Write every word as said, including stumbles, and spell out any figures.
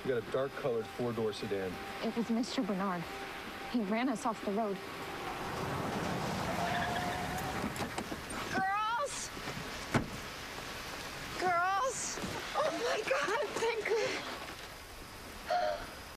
We got a dark-colored four-door sedan. It was Mister Bernard. He ran us off the road.